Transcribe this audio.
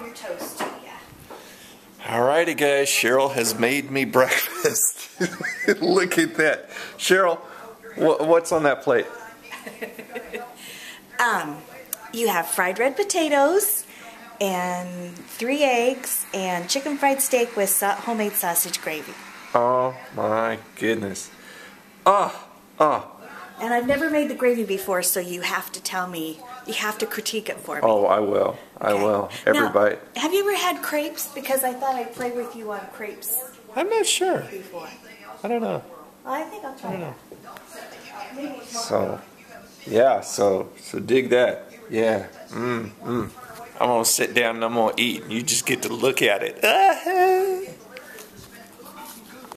your toast to you. Alrighty guys, Cheryl has made me breakfast. Look at that. Cheryl, what's on that plate? You have fried red potatoes and 3 eggs and chicken fried steak with homemade sausage gravy. Oh my goodness. And I've never made the gravy before, so you have to tell me, you have to critique it for me. Oh, I will. I will. Every bite. Have you ever had crepes? Because I thought I'd play with you on crepes I'm not sure. before. I don't know. Well, I think I'll try that. So, yeah, so dig that. Yeah. I'm gonna sit down and I'm gonna eat, and you just get to look at it.